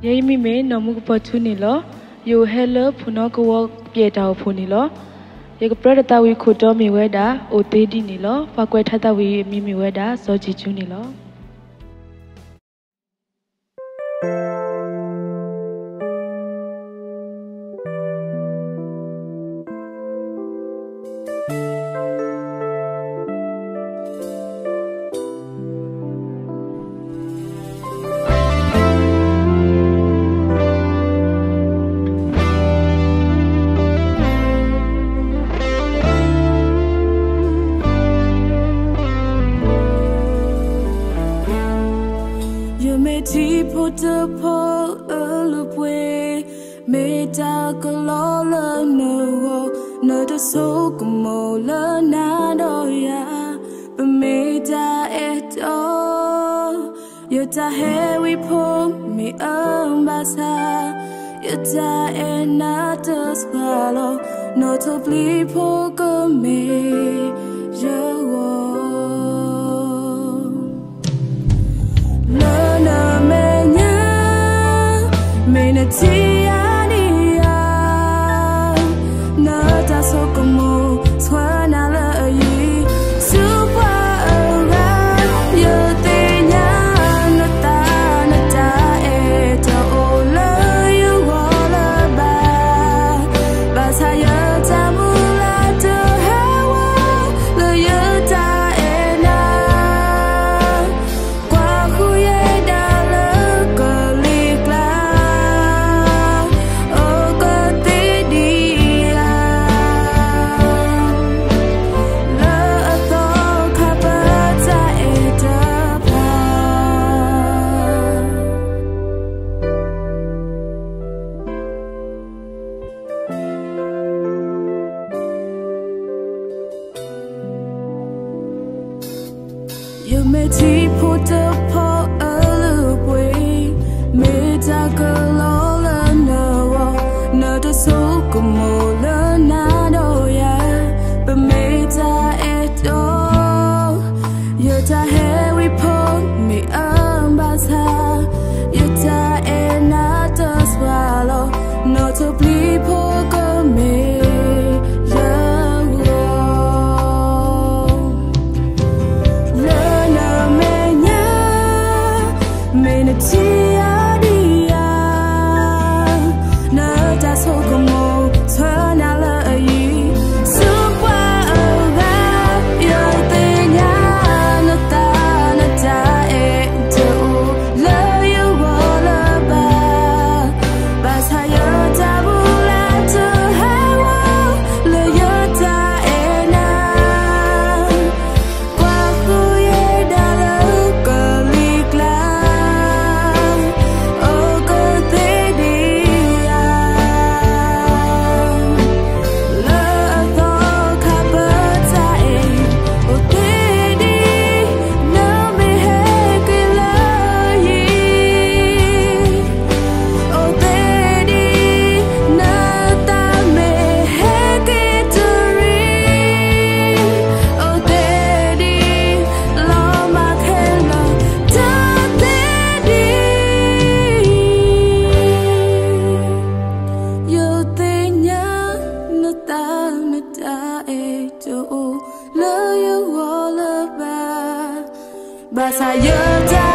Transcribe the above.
Yai mi me namu pachu ni lo, yo hello puno ko wo pye ta phuni lo. Ye ko pradata wi khoto mi weda o te di ni lo, pa kwai thata wi mi weda so chi chu ni lo. Put the pole away, made a color no the so come all ya, but made it all. You ta hair we pull me basa, you ta and not to swallow, not to bleed poke me, You may put the paw away, made a girl no the so come all ya, but made it all. You ta hair we pull me basa, you ta and not to swallow, not to bleed poke me. Bahasa